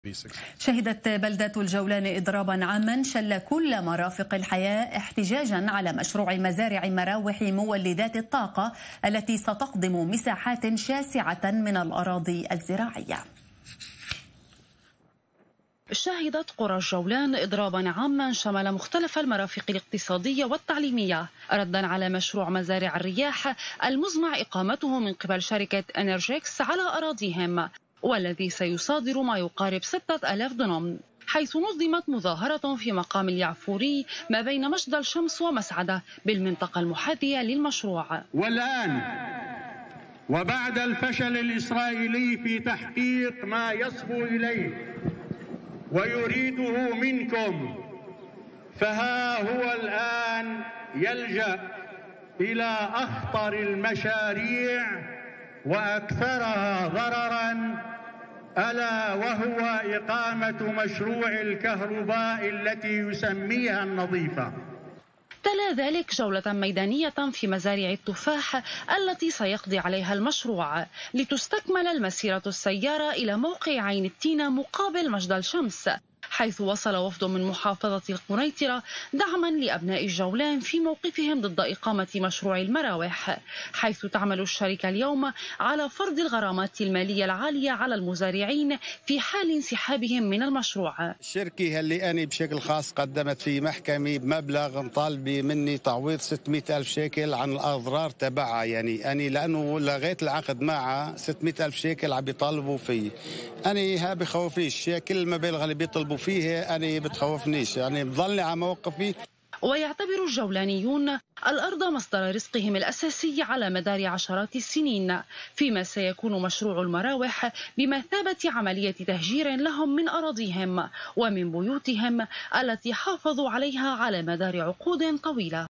شهدت بلدة الجولان إضرابا عاما شل كل مرافق الحياة احتجاجا على مشروع مزارع مراوح مولدات الطاقة التي ستقضم مساحات شاسعة من الأراضي الزراعية. شهدت قرى الجولان إضرابا عاما شمل مختلف المرافق الاقتصادية والتعليمية ردا على مشروع مزارع الرياح المزمع إقامته من قبل شركة إنرجيكس على أراضيهم، والذي سيصادر ما يقارب 6000 دنم، حيث نظمت مظاهرة في مقام اليعفوري ما بين مجد الشمس ومسعدة بالمنطقة المحاذية للمشروع. والآن وبعد الفشل الإسرائيلي في تحقيق ما يصبو إليه ويريده منكم، فها هو الآن يلجأ إلى أخطر المشاريع وأكثرها ضرراً، ألا وهو إقامة مشروع الكهرباء التي يسميها النظيفة. تلا ذلك جولة ميدانية في مزارع التفاح التي سيقضي عليها المشروع لتستكمل المسيرة السيارة إلى موقع عين التينة مقابل مجد الشمس، حيث وصل وفد من محافظة القنيطرة دعما لأبناء الجولان في موقفهم ضد إقامة مشروع المراوح، حيث تعمل الشركة اليوم على فرض الغرامات المالية العالية على المزارعين في حال انسحابهم من المشروع. الشركة اللي أنا بشكل خاص قدمت في محكمة بمبلغ مطالبة مني تعويض 600,000 شيكل عن الأضرار تبعها، يعني أنا لأنه لغيت العقد معها 600,000 شيكل عم بيطالبوا فيه، أنا ها بخوفنيش كل المبالغ اللي بيطلبوا فيه أنا بتخوفنيش، يعني بضلني على موقفي. ويعتبر الجولانيون الأرض مصدر رزقهم الأساسي على مدار عشرات السنين، فيما سيكون مشروع المراوح بمثابة عملية تهجير لهم من أراضيهم ومن بيوتهم التي حافظوا عليها على مدار عقود طويلة.